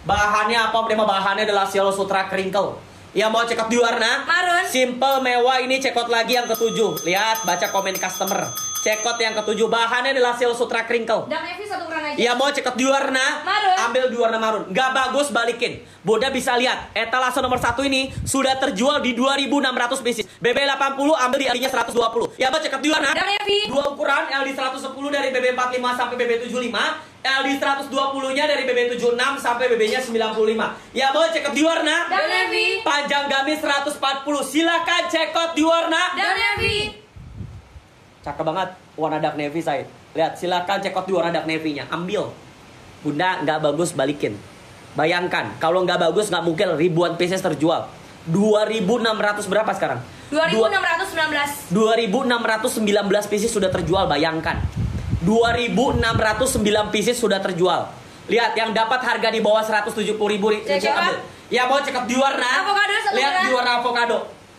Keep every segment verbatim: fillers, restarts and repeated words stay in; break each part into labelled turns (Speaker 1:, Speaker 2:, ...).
Speaker 1: Bahannya apa? Tema bahannya adalah Cielo Sutra Crinkle. Ya mau cekot di warna
Speaker 2: marun.
Speaker 1: Simple mewah, ini cekot lagi yang ketujuh. Lihat, baca komen customer. Cekot yang ketujuh, bahannya adalah Cielo Sutra Crinkle.
Speaker 2: Dan Evi satu ukuran aja.
Speaker 1: Ya mau cekot di warna
Speaker 2: marun.
Speaker 1: Ambil di warna marun. Gak bagus, balikin. Bunda bisa lihat, etalase nomor satu ini sudah terjual di dua ribu enam ratus pieces. B B delapan puluh ambil di L D-nya seratus dua puluh. Ya mau cekot di warna
Speaker 2: Dan Evi
Speaker 1: dua ukuran, L D seratus sepuluh dari B B empat puluh lima sampai B B tujuh puluh lima, L D seratus dua puluh nya dari B B tujuh puluh enam sampai B B-nya sembilan puluh lima. Ya mau cekot di warna
Speaker 2: Dan Evi
Speaker 1: panjang gamis seratus empat puluh. Silakan cekot di warna
Speaker 2: Dan Evi.
Speaker 1: Cakep banget warna dark navy saya. Lihat, silakan cekot di warna dark navy-nya. Ambil. Bunda, nggak bagus, balikin. Bayangkan, kalau nggak bagus nggak mungkin ribuan pieces terjual. dua ribu enam ratus berapa sekarang?
Speaker 2: dua ribu enam ratus sembilan belas.
Speaker 1: dua ribu enam ratus sembilan belas pieces sudah terjual, bayangkan. dua ribu enam ratus sembilan pieces sudah terjual. Lihat, yang dapat harga di bawah seratus tujuh puluh ribu. Ya mau cekot di warna
Speaker 2: avocado.
Speaker 1: Lihat di warna avocado.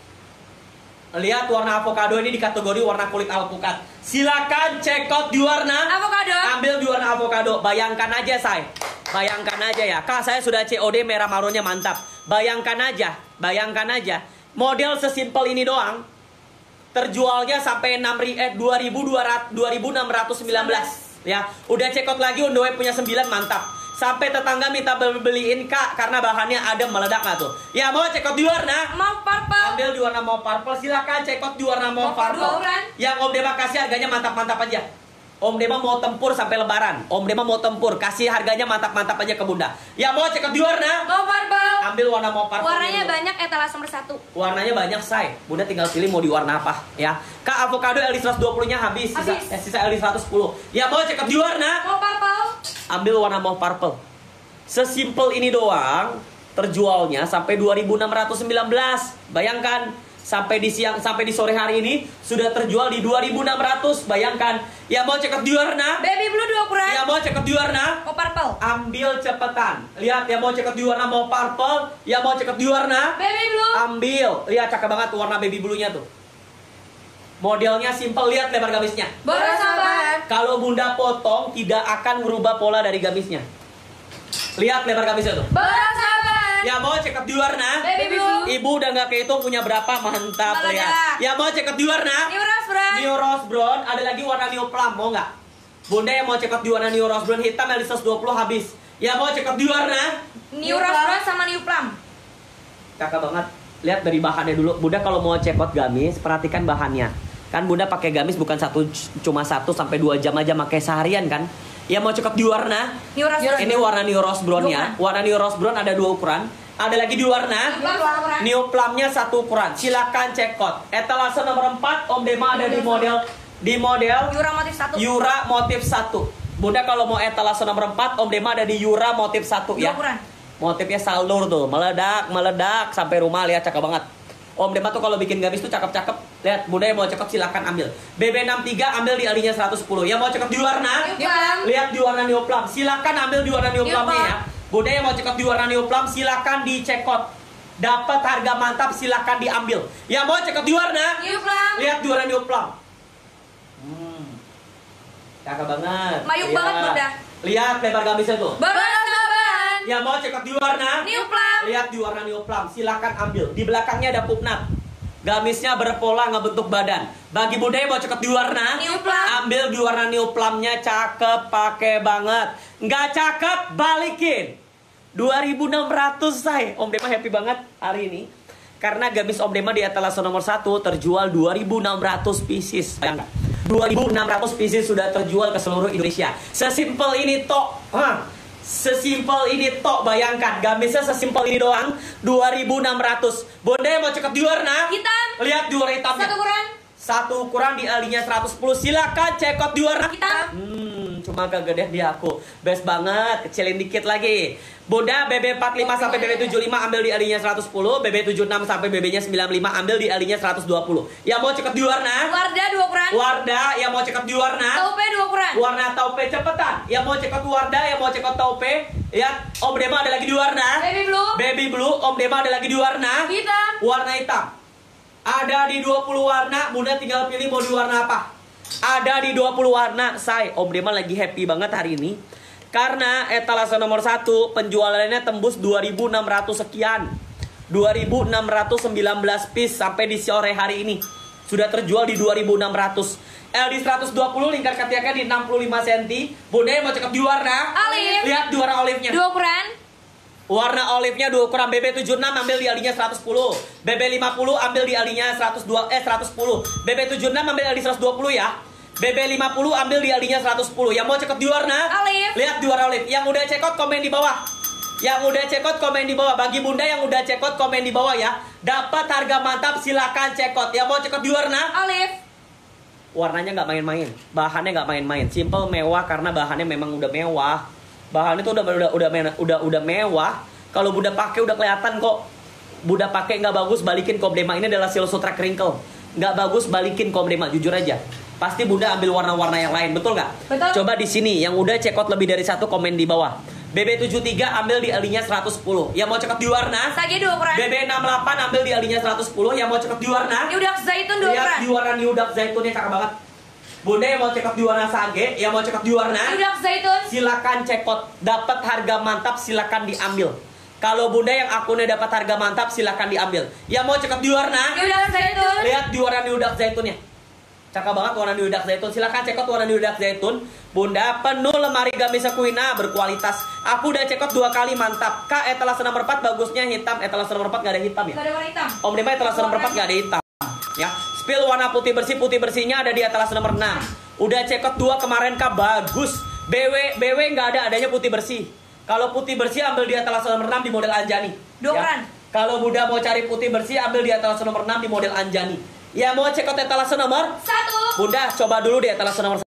Speaker 1: Lihat warna avocado ini di kategori warna kulit alpukat. Silakan cekot di warna
Speaker 2: avocado.
Speaker 1: Ambil di warna avocado. Bayangkan aja, say. Bayangkan aja ya. Kak, saya sudah C O D merah marunnya mantap. Bayangkan aja, bayangkan aja. Model sesimpel ini doang terjualnya sampai enam ribu eh dua ribu enam ratus sembilan belas. Ya, udah cekot lagi on the way punya sembilan, mantap. Sampai tetangga minta beliin, Kak, karena bahannya ada, meledak nggak tuh? Ya mau cekot di warna
Speaker 2: Mau purple.
Speaker 1: Ambil di warna mau purple, silakan cekot di warna mau purple. Yang Om Dema kasih harganya mantap-mantap aja. Om Dema mau tempur sampai lebaran. Om Dema mau tempur, kasih harganya mantap-mantap aja ke Bunda. Ya mau cekot di warna
Speaker 2: Mau purple.
Speaker 1: Ambil warna mau purple.
Speaker 2: Warnanya
Speaker 1: dulu.
Speaker 2: banyak, etalase nomor satu.
Speaker 1: Warnanya banyak, say. Bunda tinggal pilih mau di warna apa, ya. Kak, avocado L D seratus dua puluh nya habis, sisa,
Speaker 2: Habis.
Speaker 1: eh, sisa L D seratus sepuluh. Ya mau cekot di warna
Speaker 2: Mau purple.
Speaker 1: Ambil warna mau purple. Sesimpel ini doang terjualnya sampai dua ribu enam ratus sembilan belas. Bayangkan, sampai di siang sampai di sore hari ini sudah terjual di dua ribu enam ratus. Bayangkan. Ya mau cekot di warna
Speaker 2: Baby blue dua ukuran.
Speaker 1: Ya mau cekot di warna
Speaker 2: Mau purple.
Speaker 1: Ambil cepetan. Lihat, ya mau cekot di warna mau purple. Ya mau cekot di warna
Speaker 2: Baby blue.
Speaker 1: Ambil. Lihat, cakep banget warna baby blue-nya tuh. Modelnya simple, lihat lebar gamisnya.
Speaker 2: Boros sahabat.
Speaker 1: Kalau Bunda potong tidak akan merubah pola dari gamisnya. Lihat lebar gamisnya tuh.
Speaker 2: Boros sahabat.
Speaker 1: Ya mau cekot di warna
Speaker 2: Baby blue.
Speaker 1: Ibu udah nggak kehitung punya berapa, mantap.
Speaker 2: Meledak.
Speaker 1: Lihat. Ya mau cekot di warna
Speaker 2: New rose brown.
Speaker 1: New rose brown. Ada lagi warna new plum, mau nggak? Bunda yang mau cekot di warna new rose brown hitam L D seratus dua puluh habis. Ya mau cekot di warna
Speaker 2: New rose brown sama new plum.
Speaker 1: Kakak banget. Lihat dari bahannya dulu. Bunda kalau mau cekot gamis, perhatikan bahannya. Kan Bunda pakai gamis bukan satu, cuma satu sampai dua jam aja pakai seharian kan? Ya mau cekot di warna
Speaker 2: New rose brown.
Speaker 1: Ini warna new rose brown ya. Warna new rose brown ada dua ukuran. Ada lagi di warna new plumnya satu ukuran. Silakan cekot. Etalase nomor empat Om Dema ada di model di model
Speaker 2: Yura motif satu.
Speaker 1: Yura motif satu. Bunda kalau mau etalase nomor empat Om Dema ada di Yura motif satu ya.
Speaker 2: Dua ukuran.
Speaker 1: Motifnya salur tuh, meledak, meledak sampai rumah. Lihat, cakep banget. Om Dema tuh kalau bikin gamis tuh cakep-cakep. Lihat, Bunda yang mau cekot silakan ambil. B B enam tiga ambil di L D-nya seratus sepuluh. Yang mau cekot di warna
Speaker 2: New plum.
Speaker 1: Lihat di warna new plum. Silakan ambil di warna new
Speaker 2: New
Speaker 1: plumnya
Speaker 2: plum.
Speaker 1: ya. Bunda yang mau cekot di warna new plum silakan dicekot. Dapat harga mantap, silakan diambil. Yang mau cekot di warna
Speaker 2: New plum.
Speaker 1: Lihat di warna new plum. Hmm. Cakep banget.
Speaker 2: Mayuk
Speaker 1: Lihat.
Speaker 2: banget, Bunda.
Speaker 1: Lihat lebar gamisnya tuh.
Speaker 2: Boros sahabat.
Speaker 1: Yang mau cekot di warna
Speaker 2: New plum.
Speaker 1: Lihat di warna new plum, silakan ambil. Di belakangnya ada pupnat. Gamisnya berpola ngebentuk badan. Bagi Bunda yang mau cekot di warna
Speaker 2: New plum.
Speaker 1: Ambil di warna new plumnya, cakep, pakai banget. Nggak cakep, balikin. dua ribu enam ratus, say. Om Dema happy banget hari ini karena gamis Om Dema di etalase nomor satu terjual dua ribu enam ratus pieces. Bayangkan, dua ribu enam ratus pieces sudah terjual ke seluruh Indonesia. Sesimpel ini tok. Hah. Sesimpel ini tok, bayangkan gamisnya sesimpel ini doang dua ribu enam ratus. Bunda yang mau cekot di warna
Speaker 2: Hitam.
Speaker 1: Lihat di warna hitamnya.
Speaker 2: Satu ukuran.
Speaker 1: Satu ukuran di L D-nya seratus sepuluh. Silakan cekot di warna
Speaker 2: Hitam.
Speaker 1: Hmm, cuma kegedean di aku. Best banget, kecilin dikit lagi. Bunda B B empat puluh lima sampai B B tujuh puluh lima ambil di L D-nya seratus sepuluh, B B tujuh puluh enam sampai B B-nya sembilan puluh lima ambil di L D-nya seratus dua puluh. Yang mau cekot di warna
Speaker 2: Wardah dua ukuran.
Speaker 1: Wardah, yang mau cekot di warna
Speaker 2: Taupe dua ukuran.
Speaker 1: Warna taupe, cepetan. Yang mau cekot Wardah, yang mau cekot taupe. Ya, Om Dema ada lagi di warna
Speaker 2: Baby blue.
Speaker 1: Baby blue. Om Dema ada lagi di warna
Speaker 2: Hitam.
Speaker 1: Warna hitam. Ada di dua puluh warna. Bunda tinggal pilih mau di warna apa. Ada di dua puluh warna, say. Om Dema lagi happy banget hari ini Karena etalase nomor satu penjualannya tembus dua ribu enam ratus sekian. dua ribu enam ratus sembilan belas piece sampai di sore hari ini. Sudah terjual di dua ribu enam ratus. L D seratus dua puluh lingkar ketiaknya di enam puluh lima sentimeter. Bunda mau cakep di warna
Speaker 2: Olive.
Speaker 1: Lihat di warna olive-nya.
Speaker 2: Dua ukuran.
Speaker 1: Warna olive-nya dua ukuran. B B tujuh puluh enam ambil di L D-nya seratus sepuluh. B B lima puluh ambil di L D-nya seratus dua eh seratus sepuluh. B B tujuh puluh enam ambil L D seratus dua puluh ya. B B lima puluh ambil di L D-nya seratus sepuluh. Yang mau cekot di warna
Speaker 2: Olive.
Speaker 1: Lihat di warna olive. Yang udah cekot komen di bawah. Yang udah cekot komen di bawah. Bagi bunda yang udah cekot komen di bawah ya. Dapat harga mantap, silakan cekot. Yang mau cekot di warna
Speaker 2: Olive.
Speaker 1: Warnanya nggak main-main, bahannya nggak main-main, simple mewah karena bahannya memang udah mewah. Bahannya tuh udah udah udah udah udah mewah. Kalau bunda pakai udah kelihatan kok. Bunda pakai nggak bagus, balikin ke Om Dema. Ini adalah seal sutra crinkle. Nggak bagus, balikin ke Om Dema, jujur aja. Pasti bunda ambil warna-warna yang lain, betul nggak?
Speaker 2: Betul.
Speaker 1: Coba di sini yang udah cekot lebih dari satu komen di bawah. B B tujuh puluh tiga ambil di L D-nya seratus sepuluh. Yang mau cekot di warna
Speaker 2: Sage dua ukuran.
Speaker 1: B B enam puluh delapan ambil di L D-nya seratus sepuluh. Yang mau cekot di warna
Speaker 2: New Dark Zaitun dua
Speaker 1: Lihat
Speaker 2: ukuran.
Speaker 1: di warna New Dark Zaitunnya cakep banget. Bunda yang mau cekot di warna sage, yang mau cekot di warna
Speaker 2: New Dark Zaitun.
Speaker 1: silakan cekot. Dapat harga mantap silakan diambil. Kalau bunda yang akunnya dapat harga mantap silakan diambil. Yang mau cekot di warna
Speaker 2: New Dark Zaitun.
Speaker 1: lihat di warna New Dark Zaitunnya. Cakep banget warna New Dark Zaitun. Silakan cekot warna New Dark Zaitun. Bunda penuh lemari gamis Sequina berkualitas. Aku udah cekot dua kali mantap. Kak etalase nomor empat bagusnya hitam. Etalase nomor empat gak ada hitam ya?
Speaker 2: Gak ada warna hitam.
Speaker 1: Om Dema etalase nomor empat gak ada hitam ya. Spill warna putih bersih, putih bersihnya ada di etalase nomor enam. Udah cekot dua kemarin Kak, bagus. B W B W nggak ada, adanya putih bersih. Kalau putih bersih ambil di etalase nomor enam di model Anjani.
Speaker 2: Dua ukuran.
Speaker 1: Kalau Bunda mau cari putih bersih ambil di etalase nomor enam di model Anjani. Ya mau cekot etalase nomor
Speaker 2: Satu.
Speaker 1: Bunda coba dulu di etalase nomor